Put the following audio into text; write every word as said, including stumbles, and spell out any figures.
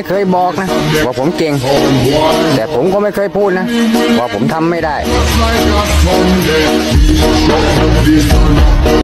ไม่เคยบอกนะว่าผมเก่งแต่ผมก็ไม่เคยพูดนะว่าผมทำไม่ได้